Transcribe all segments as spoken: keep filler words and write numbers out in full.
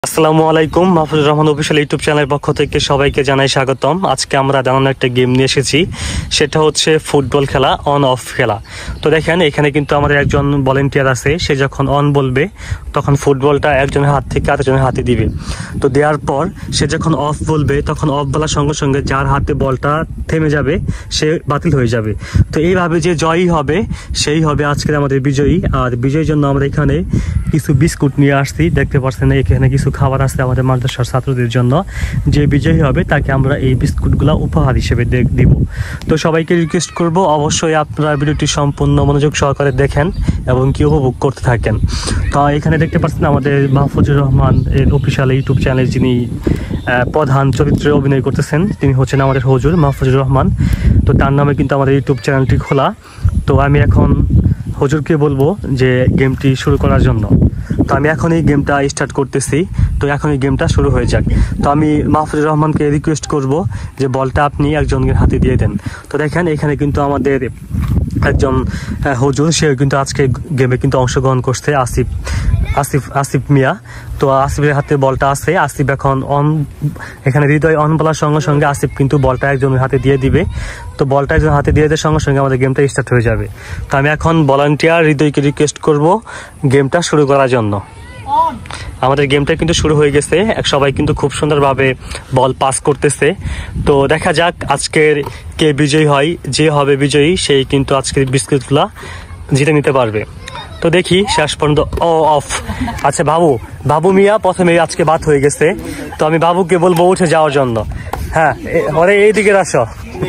আসসালামু আলাইকুম, Mahfuzur Rahman official YouTube চ্যানেলের পক্ষ থেকে সবাইকে জানাই স্বাগতম। আজকে আমরা দারুণ একটা গেম নিয়ে এসেছি, সেটা হচ্ছে ফুটবল খেলা, অন অফ খেলা। তো দেখেন এখানে কিন্তু আমাদের একজন ভলেন্টিয়ার আছে, সে যখন অন বলবে তখন ফুটবলটা একজনের হাত থেকে আরেকজনের হাতে দিবে। তো দেওয়ার পর সে যখন অফ বলবে তখন অফ বলার সঙ্গে সঙ্গে যার হাতে বলটা থেমে যাবে সে বাতিল হয়ে যাবে। তো এইভাবে যে জয়ী হবে সেই হবে আজকের আমাদের বিজয়ী। আর বিজয়ীর জন্য আমরা এখানে কিছু বিস্কুট নিয়ে আসছি, দেখতে পাচ্ছেন এখানে কিছু খাবার আছে আমাদের মাদ্রাসার ছাত্রদের জন্য। যে বিজয়ী হবে তাকে আমরা এই বিস্কুটগুলো উপহার হিসেবে দিব। তো সবাইকে রিকোয়েস্ট করব অবশ্যই আপনারা ভিডিওটি সম্পূর্ণ মনোযোগ সহকারে দেখেন এবং কি উপভোগ করতে থাকেন। তো এখানে দেখতে পাচ্ছেন আমাদের মাহফুজুর রহমান এর অফিসিয়াল ইউটিউব চ্যানেল যিনি প্রধান চরিত্রে অভিনয় করতেছেন তিনি হচ্ছেন আমাদের হুজুর মাহফুজুর রহমান। তো তার নামে কিন্তু আমাদের ইউটিউব চ্যানেলটি খোলা। তো আমি এখন হুজুরকে বলবো যে গেমটি শুরু করার জন্য। তো আমি এখন এই গেমটা স্টার্ট করতেছি। তো এখন এই গেমটা শুরু হয়ে যাক। তো আমি মাহফুজুর রহমানকে রিকোয়েস্ট করব যে বলটা আপনি একজনের হাতে দিয়ে দেন। তো দেখেন এখানে কিন্তু আমাদের একজন হুজুর, সে কিন্তু আজকে গেমে কিন্তু অংশগ্রহণ করছে, আসিফ আসিফ আসিফ মিয়া। তো আসিফের হাতে বলটা আছে। আসিফ এখন অন, এখানে হৃদয় অন বলার সঙ্গে সঙ্গে আসিফ কিন্তু বলটা একজনের হাতে দিয়ে দিবে। তো বলটা একজন হাতে দিয়ে দেওয়ার সঙ্গে সঙ্গে আমাদের গেমটা স্টার্ট হয়ে যাবে। তো আমি এখন ভলান্টিয়ার হৃদয়কে রিকোয়েস্ট করব গেমটা শুরু করার জন্য। আমাদের গেমটা কিন্তু শুরু হয়ে গেছে, সবাই কিন্তু খুব সুন্দরভাবে বল পাস করতেছে। তো দেখা যাক আজকের কে বিজয়ী হয়। যে হবে বিজয়ী সেই কিন্তু আজকের বিস্কুটগুলা জিতে নিতে পারবে। তো দেখি শেষ পর্যন্ত। ও অফ। আচ্ছা বাবু বাবু মিয়া প্রথমে আজকে বাদ হয়ে গেছে। তো আমি বাবুকে বলবো উঠে যাওয়ার জন্য। হ্যাঁ ওরে এইদিকে আসো।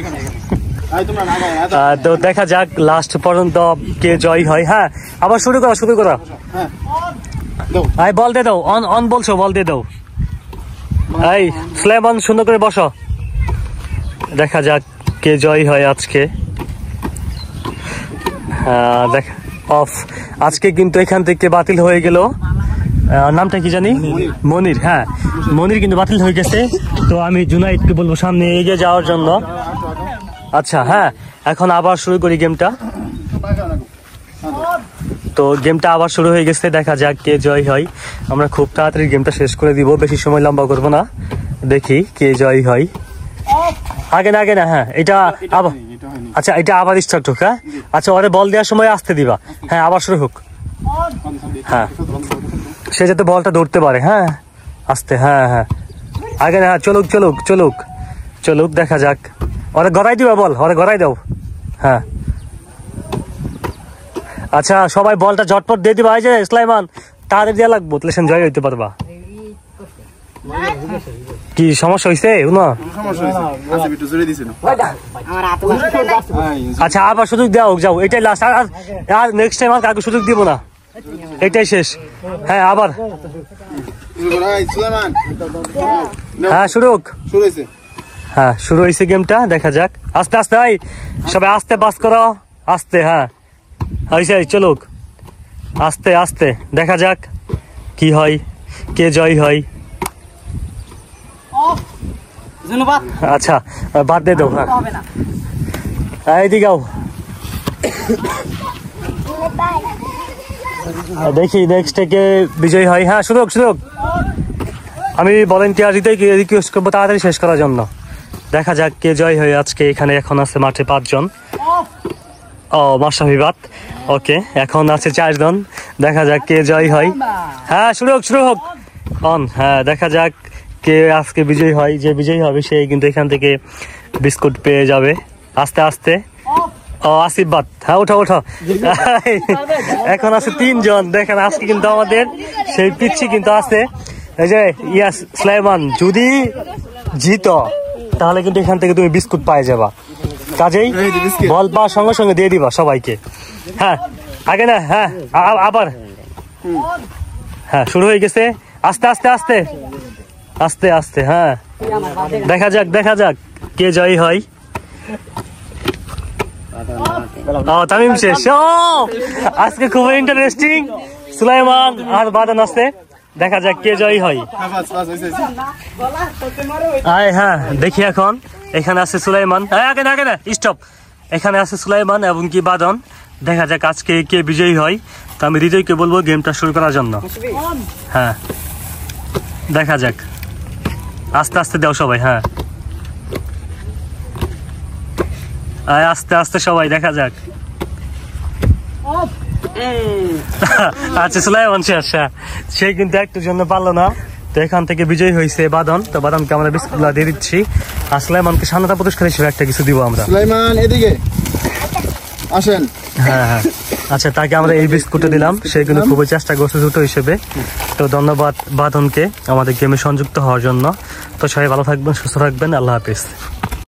তো দেখা যাক লাস্ট পর্যন্ত কে জয়ী হয়। হ্যাঁ আবার শুরু করা শুরু করা এই বল দিয়ে দাও, অন অন বলছো, বল দিয়ে দাও। এই সুলাইমান সুন্দর করে বসো। দেখা যাক কে জয়ী হয় আজকে। হ্যাঁ দেখ অফ। আজকে কিন্তু এখান থেকে বাতিল হয়ে গেল। নামটা কি জানি, মনির। হ্যাঁ মনির কিন্তু বাতিল হয়ে গেছে। তো আমি জুনাইদকে বলবো সামনে এগিয়ে যাওয়ার জন্য। আচ্ছা হ্যাঁ এখন আবার শুরু করি গেমটা। তো গেমটা আবার শুরু হয়ে গেছে, দেখা যাক কে জয় হয়। আমরা খুব তাড়াতাড়ি গেমটা শেষ করে দিব, বেশি সময় লম্বা করবো না। দেখি কে জয় হয়। আগে না আগে না হ্যাঁ এটা আবার। আচ্ছা এটা আবার স্টার্ট হোক। হ্যাঁ আচ্ছা ওরে বল দেওয়ার সময় আসতে দিবা। হ্যাঁ আবার শুরু হোক। হ্যাঁ সে যাতে বলটা ধরতে পারে। হ্যাঁ আসতে। হ্যাঁ হ্যাঁ আগে না। হ্যাঁ চলুক চলুক চলুক চলুক দেখা যাক। ওরে গড়াই দিবা বল, ওরে গড়াই দাও। হ্যাঁ আচ্ছা সবাই বলটা ঝটপট দিয়ে দিবা। এই যে সুলাইমান তাড়াতাড়ি দেওয়া লাগবো, তাহলে সে জয় হইতে পারবা। কি সমস্যা হয়েছে? আচ্ছা আবার সুযোগ দেওয়া হোক, যাও এটাই লাস্ট। আর নেক্সট টাইম আর কাউকে সুযোগ দিব না, এটাই শেষ। হ্যাঁ আবার হ্যাঁ শুরু হোক। হ্যাঁ শুরু হয়েছে গেমটা, দেখা যাক। আস্তে আস্তে ভাই সবাই আস্তে পাস করো, আস্তে। হ্যাঁ হয়েছে চলুক আস্তে আস্তে, দেখা যাক কি হয়, কে জয় হয়। আচ্ছা বাদ দিয়ে দাও। হ্যাঁ এইদিকে দেখি নেক্সট কে বিজয় হয়। হ্যাঁ সুযোগ সুযোগ। আমি ভলেন্টিয়ার হৃদয়কে রিকোয়েস্ট করবো তাড়াতাড়ি শেষ করার জন্য। দেখা যাক কে জয় হয় আজকে। এখানে এখন আছে মাঠে পাঁচজন। ও মাশরাফিবাদ। ওকে এখন আছে চারজন, দেখা যাক কে জয় হয়। হ্যাঁ শুরু হোক শুরু হোক অন। হ্যাঁ দেখা যাক কে আজকে বিজয়ী হয়। যে বিজয়ী হবে সেই কিন্তু এখান থেকে বিস্কুট পেয়ে যাবে। আস্তে আস্তে। ও আসিফবাদ। হ্যাঁ ওঠো ওঠো। এখন আছে তিনজন। দেখেন আজকে কিন্তু আমাদের সেই পিচ্ছি কিন্তু আছে। এই যে ইয়াস সুলাইমান, যদি জিত তাহলে কিন্তু এখান থেকে তুমি বিস্কুট পাই যাবা। কাজেই বল পাওয়ার সঙ্গে সঙ্গে দিয়ে দিবা সবাইকে। হ্যাঁ আগে না। হ্যাঁ আবার। হ্যাঁ শুরু হয়ে গেছে। আস্তে আস্তে আস্তে আস্তে আস্তে। হ্যাঁ দেখা যাক দেখা যাক কে জয়ী হয়। তামিম শেষ। আজকে খুব ইন্টারেস্টিং। সুলাইমান আর বাদান আছে, দেখা যাক কে জয়ী হয়। হ্যাঁ দেখি এখন এখানে আছে সুলাইমান। আগে না আগে না স্টপ। এখানে আছে সুলাইমান এবং কি বাদন। দেখা যাক আজকে কে বিজয়ী হয়। তো আমি হৃদয়কে বলবো গেমটা শুরু করার জন্য। হ্যাঁ দেখা যাক, আস্তে আস্তে দাও সবাই। হ্যাঁ আয়, আস্তে আস্তে সবাই, দেখা যাক। আচ্ছা সুলাইমান শেষ, সে কিন্তু একটুর জন্য পারলো না। তো এখান থেকে বিজয়ী হয়েছে বাদন। তো বাদনকে আমরা বিস্কুটগুলো দিয়ে দিচ্ছি, আর সুলাইমানকে স্বাধীনতা পুরস্কার হিসেবে একটা কিছু দিব আমরা। সুলাইমান এদিকে আসেন। হ্যাঁ হ্যাঁ আচ্ছা, তাকে আমরা এই বিস্কুটে দিলাম, সে কিন্তু খুবই চেষ্টা করছে ছোট হিসেবে। তো ধন্যবাদ বাদনকে আমাদের গেমে সংযুক্ত হওয়ার জন্য। তো সবাই ভালো থাকবেন, সুস্থ থাকবেন, আল্লাহ হাফিজ।